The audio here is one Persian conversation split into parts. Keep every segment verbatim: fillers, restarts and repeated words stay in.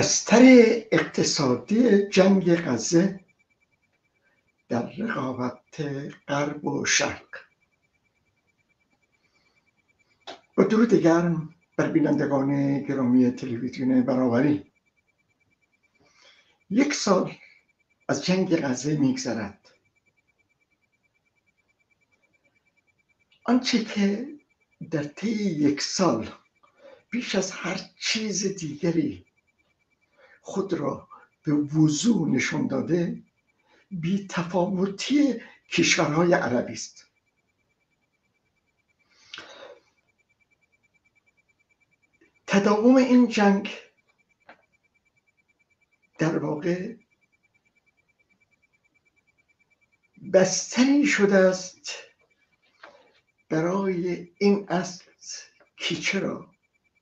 بستر اقتصادی جنگ غزه در رقابت غرب و شرق. با درود گرم بر بینندگان گرامی تلویزیون برابری. یک سال از جنگ غزه میگذرد. آنچه که در طی یک سال بیش از هر چیز دیگری خود را به وضوح نشان داده، بی تفاوتی کشورهای عربی است. تداوم این جنگ در واقع بستری شده است برای این اصل که چرا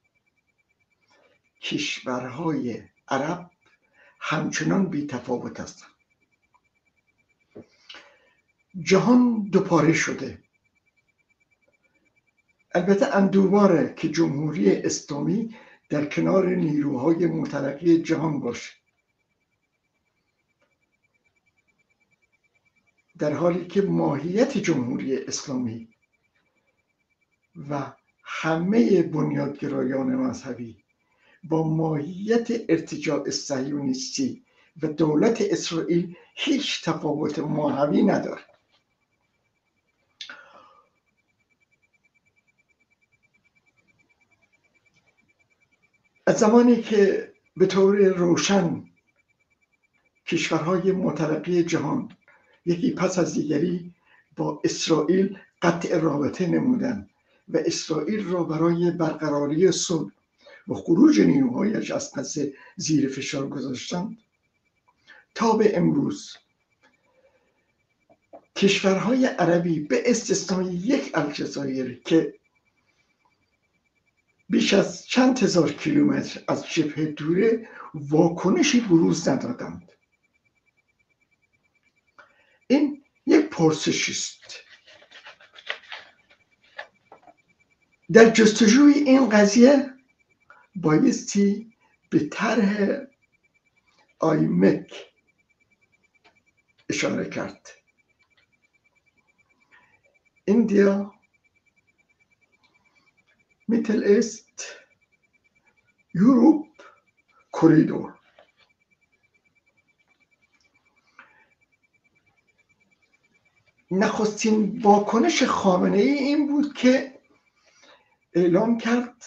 کشورهای عرب همچنان بی تفاوت هستند. جهان دوپاره شده. البته اندوباره که جمهوری اسلامی در کنار نیروهای مترقی جهان باشه، در حالی که ماهیت جمهوری اسلامی و همه بنیادگرایان مذهبی با ماهیت ارتجاع صهیونیستی و دولت اسرائیل هیچ تفاوت ماهوی نداره. از زمانی که به طور روشن کشورهای مترقی جهان یکی پس از دیگری با اسرائیل قطع رابطه نمودند و اسرائیل را برای برقراری صلح و خروج نیروهایش از غزه زیر فشار گذاشتند، تا به امروز کشورهای عربی به استثنای یک الجزایر که بیش از چند هزار کیلومتر از جبهه دوره واکنشی بروز ندادند. این یک پرسشی است. در جستجوی این قضیه بایستی به طرح آیمک اشاره کرد. India, Middle East, Europe Corridor. نخستین واکنش خامنه ای این بود که اعلام کرد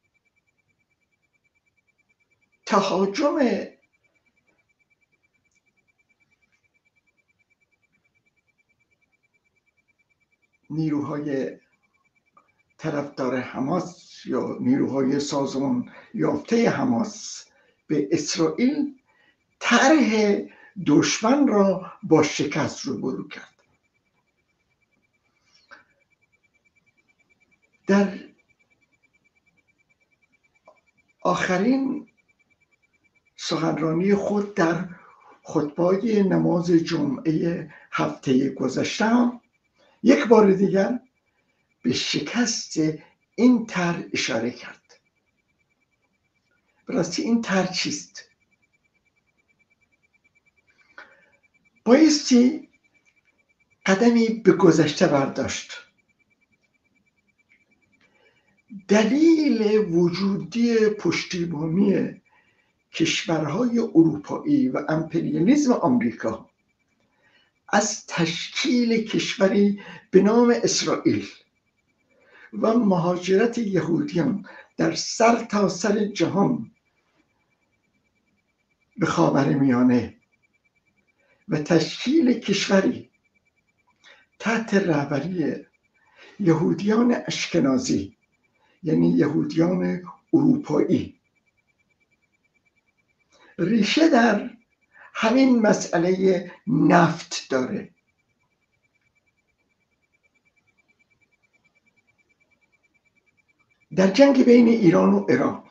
تهاجم نیروهای طرفدار حماس یا نیروهای سازمان یافته حماس به اسرائیل طرح دشمن را با شکست روبرو کرد. در آخرین سخنرانی خود در خطبه نماز جمعه هفته گذشته یک بار دیگر به شکست این طرح اشاره کرد. براستی این طرح چیست؟ بایستی قدمی به گذشته برداشت. دلیل وجودی پشتیبانی کشورهای اروپایی و امپریالیسم آمریکا از تشکیل کشوری به نام اسرائیل و مهاجرت یهودیان در سر تا سر جهان به خاورمیانه و تشکیل کشوری تحت رهبری یهودیان اشکنازی، یعنی یهودیان اروپایی، ریشه در همین مسئله نفت داره. در جنگ بین ایران و عراق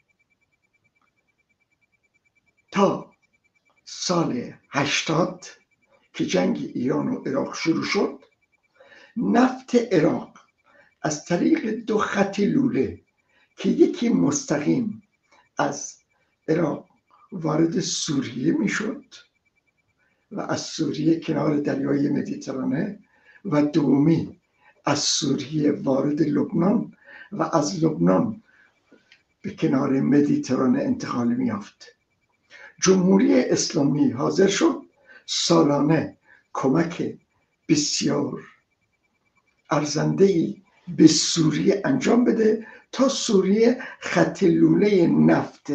تا سال هشتاد که جنگ ایران و عراق شروع شد، نفت عراق از طریق دو خط لوله که یکی مستقیم از عراق وارد سوریه میشد و از سوریه کنار دریای مدیترانه و دومی از سوریه وارد لبنان و از لبنان به کنار مدیترانه انتقال میافت. جمهوری اسلامی حاضر شد سالانه کمک بسیار ارزنده‌ای به سوریه انجام بده تا سوریه خط لوله نفت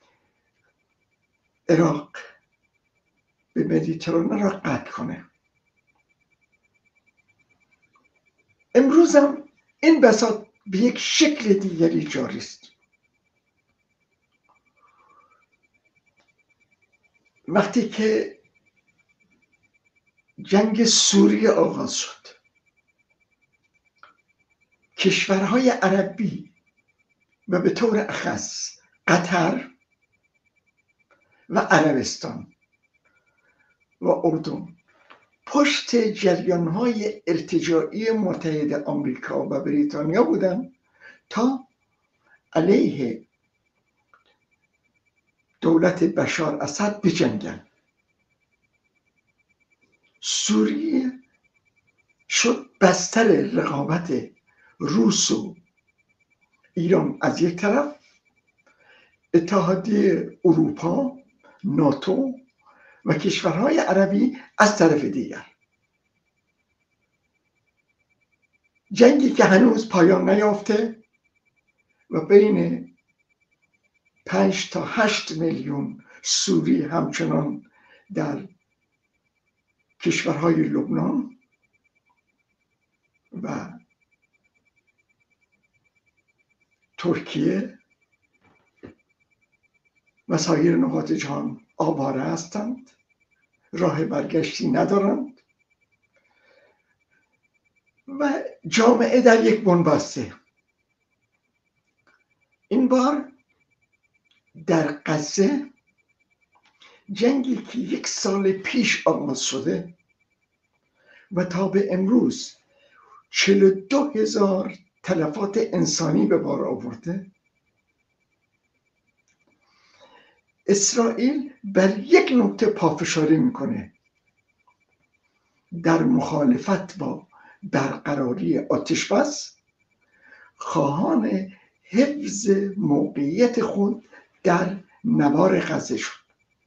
عراق به مدیترانه را قطع کنه. امروز هم این بساط به یک شکل دیگری جاری است. وقتی که جنگ سوریه آغاز شد، کشورهای عربی و به طور اخص قطر و عربستان و اردن پشت جریانهای ارتجاعی متحد آمریکا و بریتانیا بودند تا علیه دولت بشار اسد بجنگند. سوریه شد بستر رقابت روس و ایران از یک طرف، اتحادیه اروپا، ناتو و کشورهای عربی از طرف دیگر. جنگی که هنوز پایان نیافته و بین پنج تا هشت میلیون سوری همچنان در کشورهای لبنان و ترکیه و سایر نقاط جهان آواره هستند، راه برگشتی ندارند و جامعه در یک بنبسته. این بار در غزه جنگی که یک سال پیش آغاز شده و تا به امروز چهل و دو هزار تلفات انسانی به بار آورده، اسرائیل بر یک نکته پافشاری میکنه: در مخالفت با برقراری آتشبس، خواهان حفظ موقعیت خود در نوار غزه شد.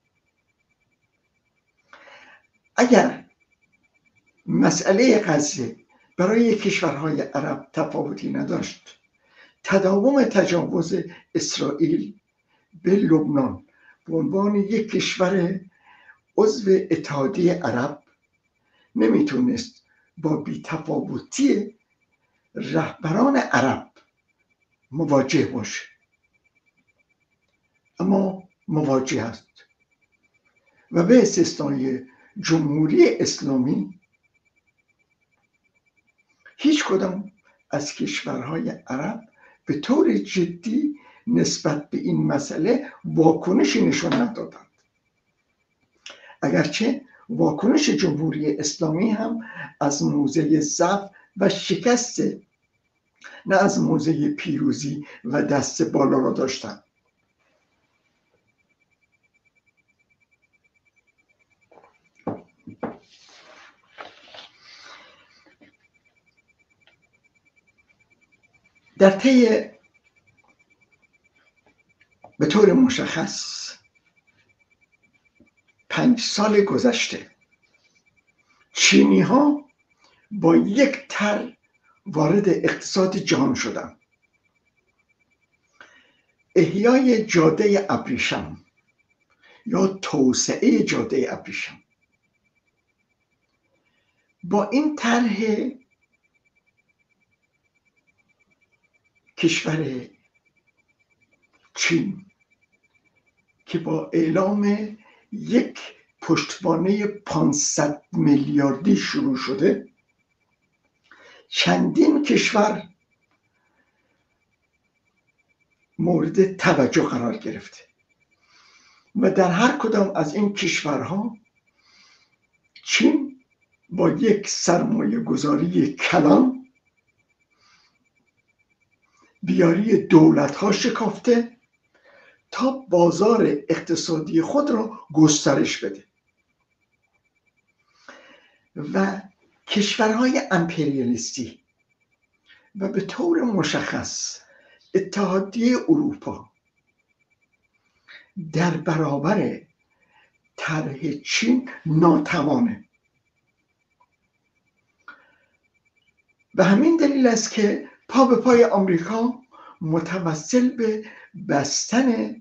اگر مسئله غزه برای کشورهای عرب تفاوتی نداشت، تداوم تجاوز اسرائیل به لبنان به عنوان یک کشور عضو اتحادیه عرب نمیتونست با بی‌تفاوتی رهبران عرب مواجه باشه، اما مواجه است و به استثنای جمهوری اسلامی هیچ کدام از کشورهای عرب به طور جدی نسبت به این مسئله واکنشی نشان ندادند، اگرچه واکنش جمهوری اسلامی هم از موضع ضعف و شکست نه از موضع پیروزی و دست بالا را داشتند. در طی به طور مشخص پنج سال گذشته چینی ها با یک تر وارد اقتصاد جهان شدند: احیای جاده ابریشم یا توسعه جاده ابریشم. با این طرح کشور چین که با اعلام یک پشتوانه پانصد میلیاردی شروع شده، چندین کشور مورد توجه قرار گرفته و در هر کدام از این کشورها چین با یک سرمایه گذاری کلان بیاری دولت ها شکافته تا بازار اقتصادی خود را گسترش بده و کشورهای امپریالیستی و به طور مشخص اتحادیه اروپا در برابر طرح چین ناتوانه. به همین دلیل است که پا به پای آمریکا متوسل به بستن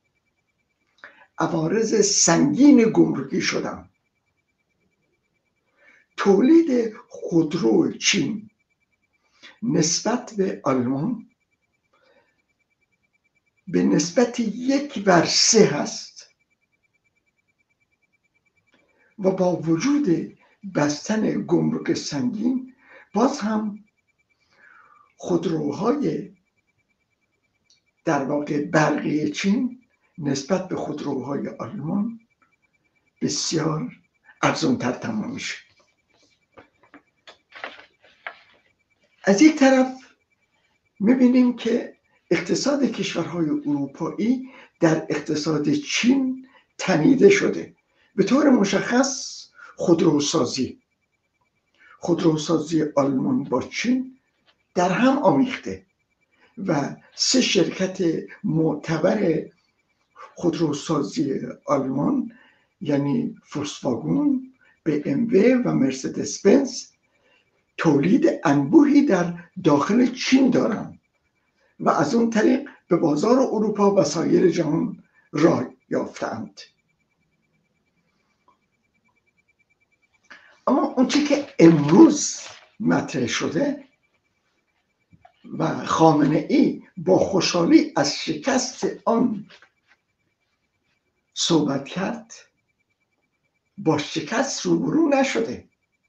عوارض سنگین گمرکی شدن. تولید خودرو چین نسبت به آلمان به نسبت یک بر سه هست و با وجود بستن گمرک سنگین باز هم خودروهای در واقع برقی چین نسبت به خودروهای آلمان بسیار ارزان‌تر تمام میشه. از یک طرف میبینیم که اقتصاد کشورهای اروپایی در اقتصاد چین تنیده شده. به طور مشخص خودروسازی خودروسازی آلمان با چین در هم آمیخته و سه شرکت معتبر خودروسازی آلمان یعنی فولکسواگن، بی ام دبلیو و مرسدس بنز تولید انبوهی در داخل چین دارند و از اون طریق به بازار اروپا و سایر جهان راه یافتند. اما اونچه که امروز مطرح شده و خامنه ای با خوشحالی از شکست آن صحبت کرد، با شکست روبرو نشده.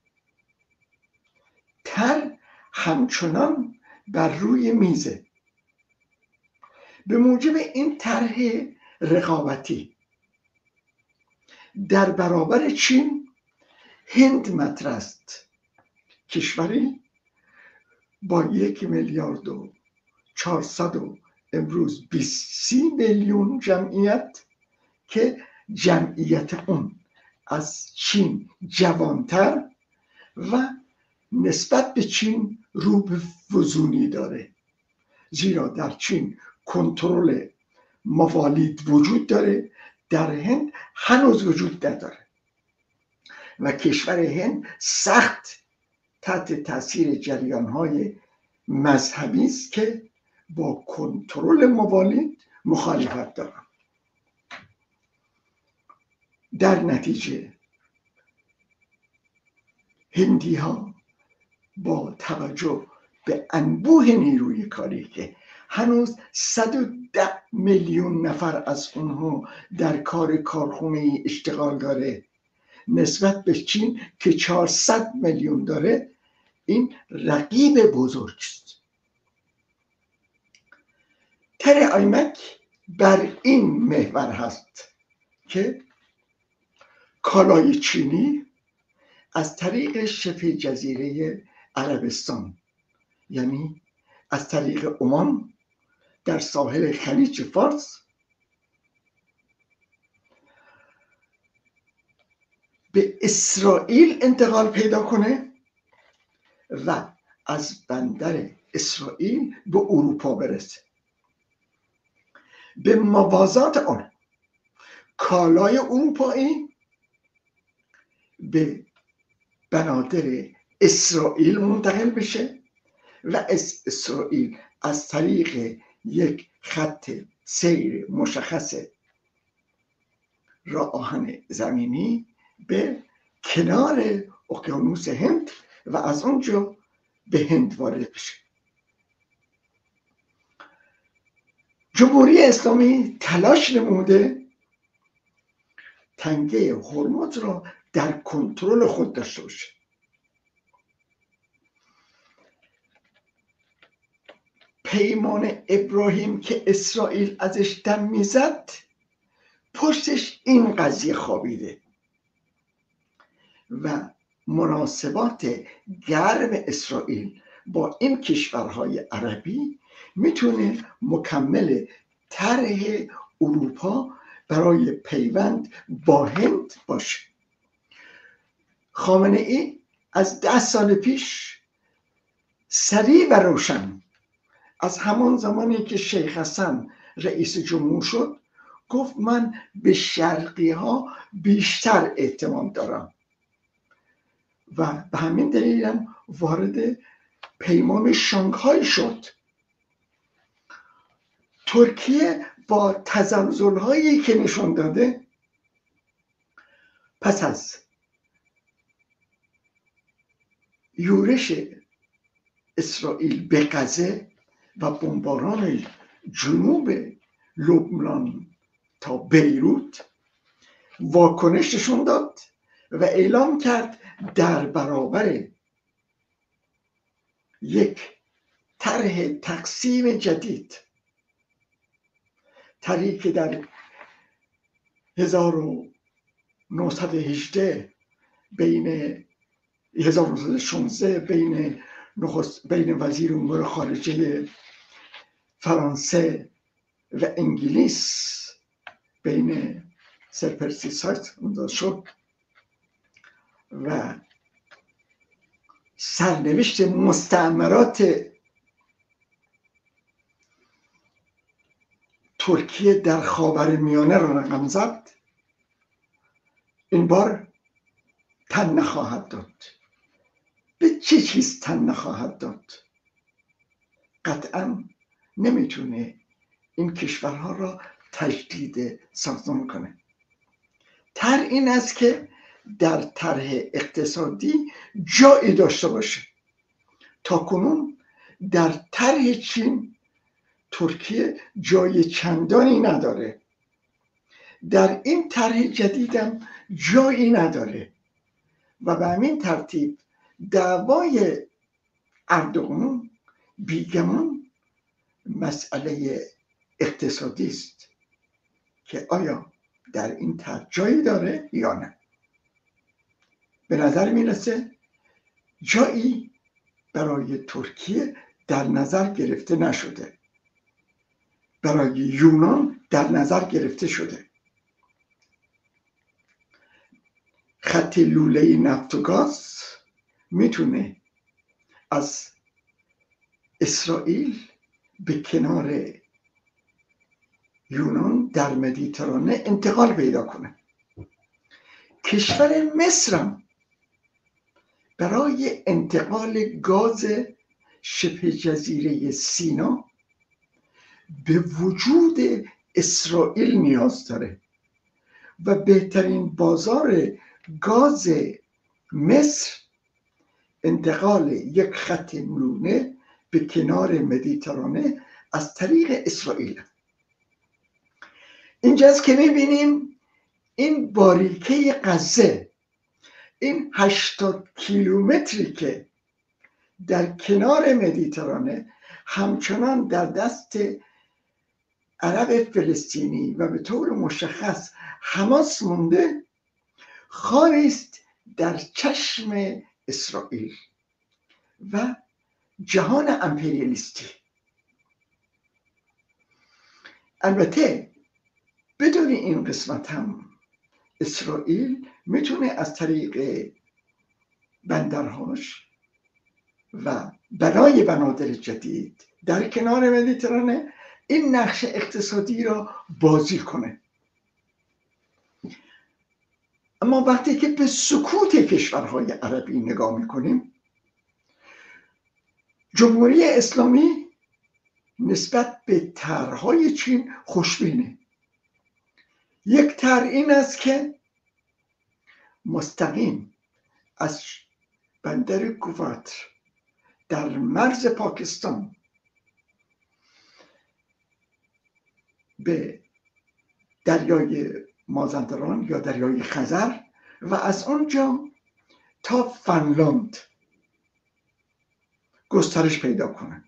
طرح همچنان بر روی میزه. به موجب این طرح رقابتی در برابر چین هند مطرح است، کشوری با یک میلیارد و چهارصد و امروز بیست میلیون جمعیت که جمعیت اون از چین جوانتر و نسبت به چین رو به فزونی داره، زیرا در چین کنترل موالید وجود داره، در هند هنوز وجود نداره و کشور هند سخت تحت تاثیر جریان‌های مذهبی است که با کنترل موالید مخالفت دارند. در نتیجه هندی ها با توجه به انبوه نیروی کاری که هنوز صد و ده میلیون نفر از اونها در کار کارخونه اشتغال داره نسبت به چین که چهارصد میلیون داره، این رقیب بزرگ است. طرح آیمک بر این محور هست که کالای چینی از طریق شبه جزیره عربستان یعنی از طریق عمان در ساحل خلیج فارس به اسرائیل انتقال پیدا کنه و از بندر اسرائیل به اروپا برسه. به موازات آن کالای اروپایی به بنادر اسرائیل منتقل بشه و اسرائیل از طریق یک خط سیر مشخص راه آهن زمینی به کنار اقیانوس هند و از اونجا به هند وارد بشه. جمهوری اسلامی تلاش نموده تنگه هرمز را در کنترل خود داشته باشه. پیمان ابراهیم که اسرائیل ازش دم میزد پشتش این قضیه خوابیده و مناسبات گرم اسرائیل با این کشورهای عربی میتونه مکمل طرح اروپا برای پیوند با هند باشه. خامنه ای از ده سال پیش سریع و روشن از همان زمانی که شیخ حسن رئیس جمهور شد گفت من به شرقی ها بیشتر اعتماد دارم و به همین دلیل هم وارد پیمان شانگهای شد. ترکیه با تزلزل هایی که نشان داده پس از یورش اسرائیل به غزه و بمباران جنوب لبنان تا بیروت واکنش نشون داد و اعلام کرد در برابر یک طرح تقسیم جدید، طرحی که در هزار و نهصد و هجده بین هزار و نهصد و شانزده بین بین وزیر امور خارجه فرانسه و انگلیس بین سر پرسی سایت امضا شد و سرنوشت مستعمرات ترکیه در خاورمیانه را رقم زد، این بار تن نخواهد داد. به چه چیز تن نخواهد داد؟ قطعا نمیتونه این کشورها را تجدید ساختمان کنه. طرح این است که در طرح اقتصادی جایی داشته باشه. تا کنون در طرح چین ترکیه جای چندانی نداره، در این طرح جدیدم جایی نداره و به همین ترتیب دعوای اردوغان بیگمان مسئله اقتصادی است که آیا در این طرح جایی داره یا نه. به نظر میرسه جایی برای ترکیه در نظر گرفته نشده، برای یونان در نظر گرفته شده. خط لوله نفت و گاز میتونه از اسرائیل به کنار یونان در مدیترانه انتقال پیدا کنه. کشور مصرم برای انتقال گاز شبه جزیره سینا به وجود اسرائیل نیاز داره و بهترین بازار گاز مصر انتقال یک خط لونه به کنار مدیترانه از طریق اسرائیل. اینجاست که میبینیم این باریکه غزه، این هشتاد کیلومتری که در کنار مدیترانه همچنان در دست عرب فلسطینی و به طور مشخص حماس مونده، خاری است در چشم اسرائیل و جهان امپریالیستی. البته بدون این قسمت هم اسرائیل میتونه از طریق بندرهاش و بنای بنادر جدید در کنار مدیترانه این نقش اقتصادی را بازی کنه. اما وقتی که به سکوت کشورهای عربی نگاه میکنیم، جمهوری اسلامی نسبت به طرحهای چین خوشبینه. یک طرح این است که مستقیم از بندر کوات در مرز پاکستان به دریای مازندران یا دریای خزر و از آنجا تا فنلاند گسترش پیدا کنند.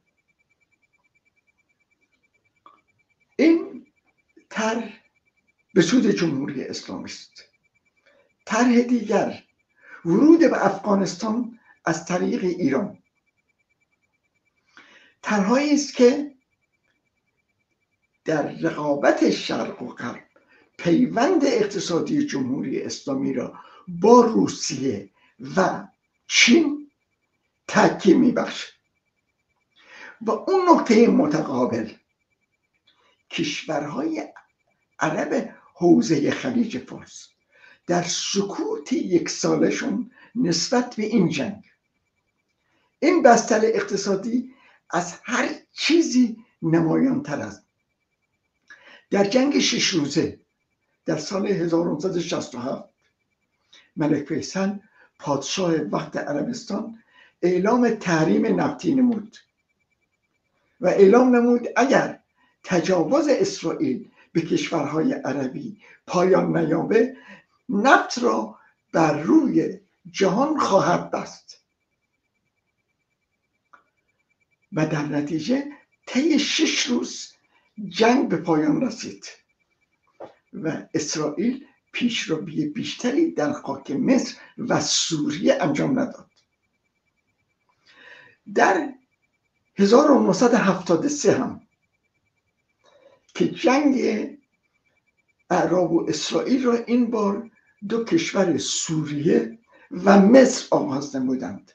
این طرح به سود جمهوری اسلامی است. طرح دیگر ورود به افغانستان از طریق ایران، طرحی است که در رقابت شرق و غرب پیوند اقتصادی جمهوری اسلامی را با روسیه و چین تکیه میبخشد و اون نقطه متقابل کشورهای عرب حوزه خلیج فارس در سکوت یک سالشون نسبت به این جنگ، این بستر اقتصادی از هر چیزی نمایان تر است. در جنگ شش روزه در سال هزار و نهصد و شصت و هفت ملک فیصل پادشاه وقت عربستان اعلام تحریم نفتی نمود و اعلام نمود اگر تجاوز اسرائیل به کشورهای عربی پایان نیابه نفت را بر روی جهان خواهد بست و در نتیجه طی شش روز جنگ به پایان رسید و اسرائیل پیشروی بیشتری در خاک مصر و سوریه انجام نداد. در هزار و نهصد و هفتاد و سه هم که جنگ اعراب و اسرائیل را این بار دو کشور سوریه و مصر آغاز نمودند،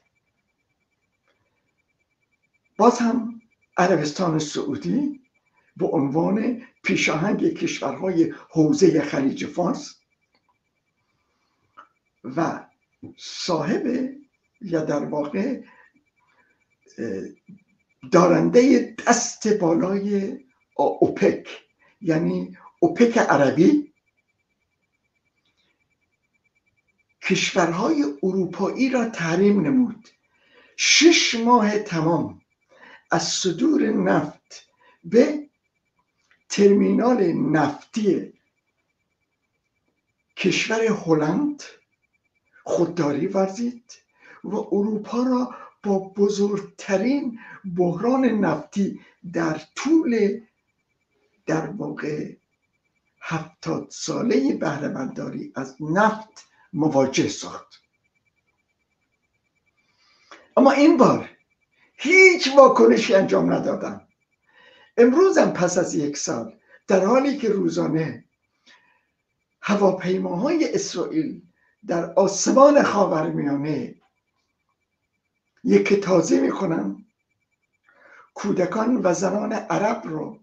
باز هم عربستان سعودی به عنوان پیشاهنگ کشورهای حوزه خلیج فارس و صاحب یا در واقع دارنده دست بالای اوپک یعنی اوپک عربی کشورهای اروپایی را تحریم نمود. شش ماه تمام از صدور نفت به ترمینال نفتی کشور هلند خودداری ورزید و اروپا را با بزرگترین بحران نفتی در طول در واقع هفتاد ساله بهره برداری از نفت مواجه ساخت. اما این بار هیچ واکنشی انجام ندادند. امروز هم پس از یک سال در حالی که روزانه هواپیماهای اسرائیل در آسمان خاورمیانه یک تازه میکنن، کودکان و زنان عرب رو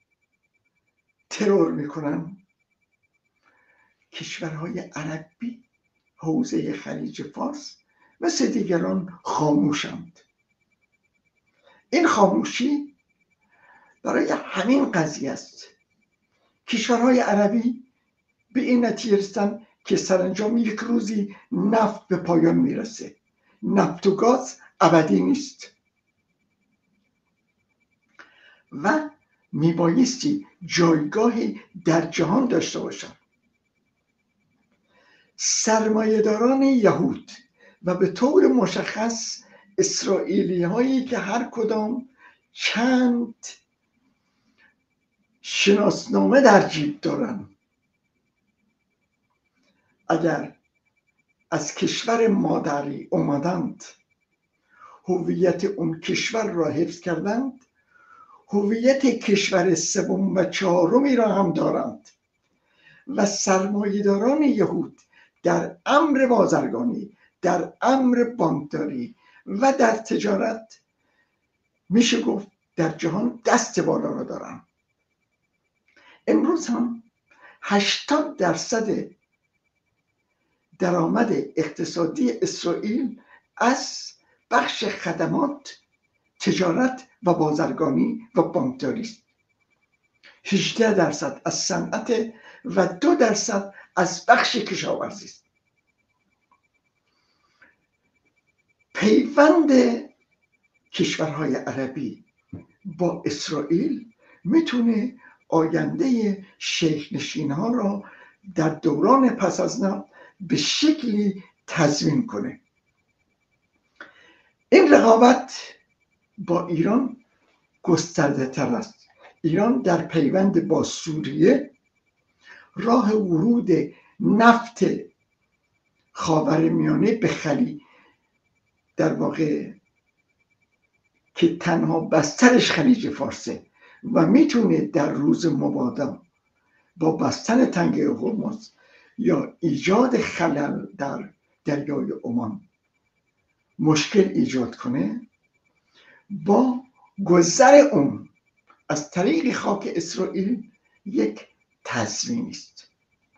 ترور میکنن، کشورهای عربی حوزه خلیج فارس مثل دیگران خاموشند. این خاموشی برای همین قضیه است. کشورهای عربی به این نتیجه رسیدن که سرانجام یک روزی نفت به پایان میرسه. نفت و گاز ابدی نیست و میبایستی جایگاهی در جهان داشته باشد. سرمایه‌داران یهود و به طور مشخص اسرائیلی هایی که هر کدام چند شناسنامه در جیب دارن، اگر از کشور مادری اومدند هویت اون کشور را حفظ کردند، هویت کشور سوم و چهارمی را هم دارند و سرمایه‌داران یهود در امر بازرگانی، در امر بانکداری و در تجارت میشه گفت در جهان دست بالا را دارند. امروز هم هشتاد درصد درآمد اقتصادی اسرائیل از بخش خدمات، تجارت و بازرگانی و بانکداری است. هجده درصد از صنعت و دو درصد از بخش کشاورزی است. پیوند کشورهای عربی با اسرائیل میتونه آینده شیخ نشین ها را در دوران پس از نفت به شکلی تضمین کنه. این رقابت با ایران گسترده تر است. ایران در پیوند با سوریه راه ورود نفت خاورمیانه به خلیج در واقع که تنها بسترش خلیج فارسه و میتونه در روز مبادا با بستن تنگه هرمز یا ایجاد خلل در دریای عمان مشکل ایجاد کنه، با گذر اون از طریق خاک اسرائیل یک تضمین است.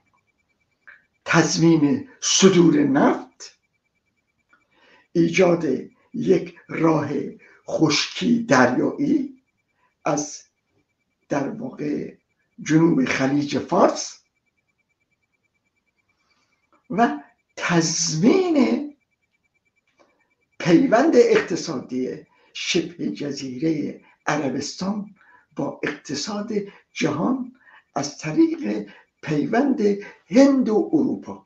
تضمین صدور نفت، ایجاد یک راه خشکی دریایی از در واقع جنوب خلیج فارس و تضمین پیوند اقتصادی شبه جزیره عربستان با اقتصاد جهان از طریق پیوند هند و اروپا.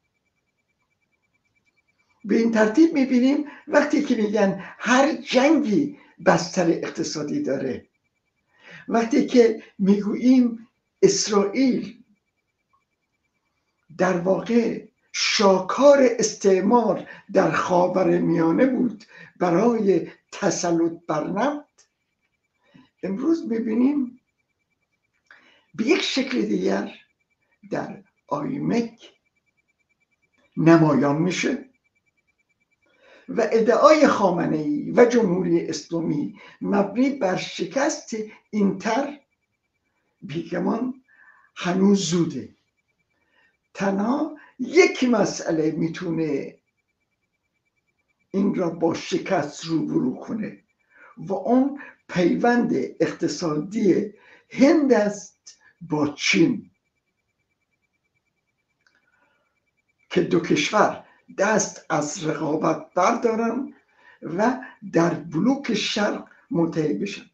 به این ترتیب میبینیم وقتی که میگن هر جنگی بستر اقتصادی داره، وقتی که میگوییم اسرائیل در واقع شاکار استعمار در خاورمیانه بود برای تسلط بر نفت، امروز میبینیم به یک شکل دیگر در آیمک نمایان میشه و ادعای خامنه‌ای و جمهوری اسلامی مبنی بر شکست اینتر بیگمان هنوز زوده. تنها یک مسئله میتونه این را با شکست روبرو کنه و اون پیوند اقتصادی هند است با چین که دو کشور دست از رقابت بردارن و در بلوک شرق متحد بشن.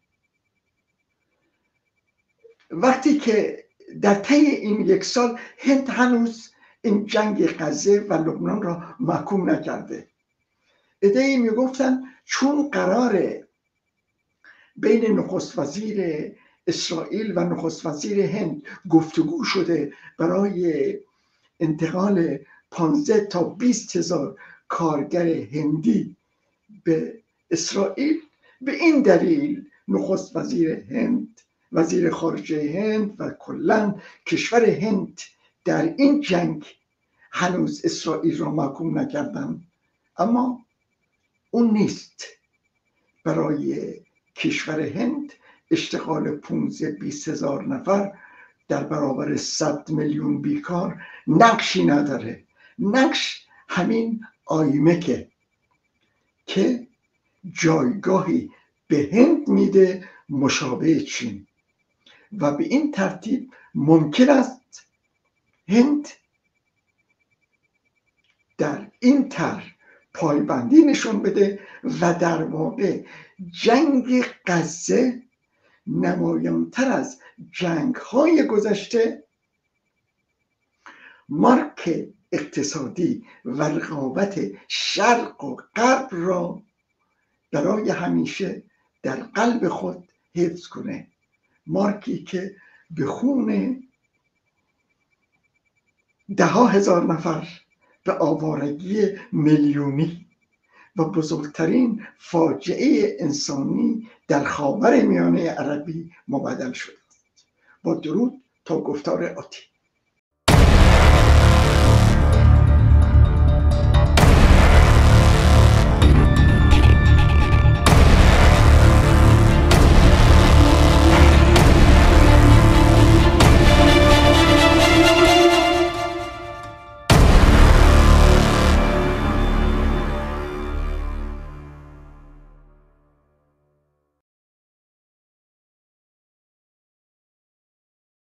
وقتی که در طی این یک سال هند هنوز این جنگ غزه و لبنان را محکوم نکرده، عده‌ای میگفتن چون قراره بین نخست وزیر اسرائیل و نخست وزیر هند گفتگو شده برای انتقال پانزده تا بیست هزار کارگر هندی به اسرائیل، به این دلیل نخست وزیر هند، وزیر خارجه هند و کلاً کشور هند در این جنگ هنوز اسرائیل را محکوم نکردن. اما اون نیست. برای کشور هند اشتغال پانزده بیست هزار نفر در برابر صد میلیون بیکار نقشی نداره. نقش همین آیمکه که جایگاهی به هند میده مشابه چین و به این ترتیب ممکن است هند در این طرح پایبندی نشون بده و در واقع جنگ غزه نمایانتر از جنگ های گذشته مارک اقتصادی و رقابت شرق و غرب را برای همیشه در قلب خود حفظ کنه، مارکی که به خون ده ها هزار نفر به آوارگی میلیونی و بزرگترین فاجعه انسانی در خاورمیانه عربی مبدل شده است. با درود تا گفتار آتی.